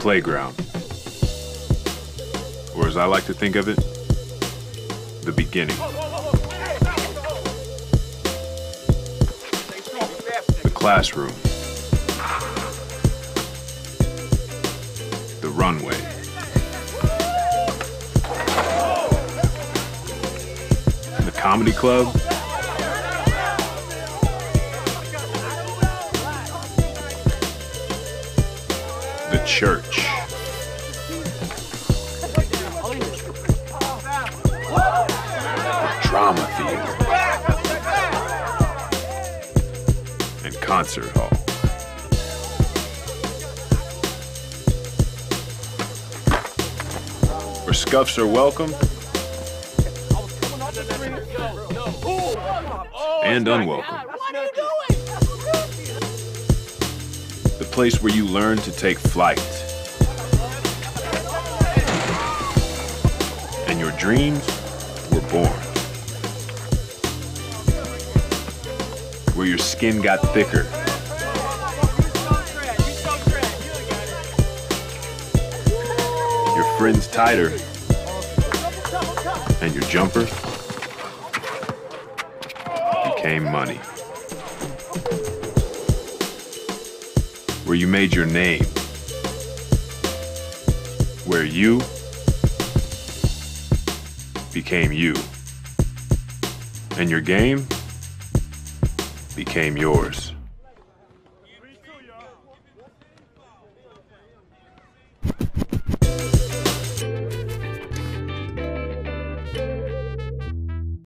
playground. Or as I like to think of it, the beginning. The classroom. The runway. The comedy club. The church. The drama theater. And concert hall. Where scuffs are welcome and unwelcome. The place where you learn to take flight. And your dreams were born. Where your skin got thicker. Your friends tighter. And your jumper became money. Where you made your name. Where you became you. And your game became yours.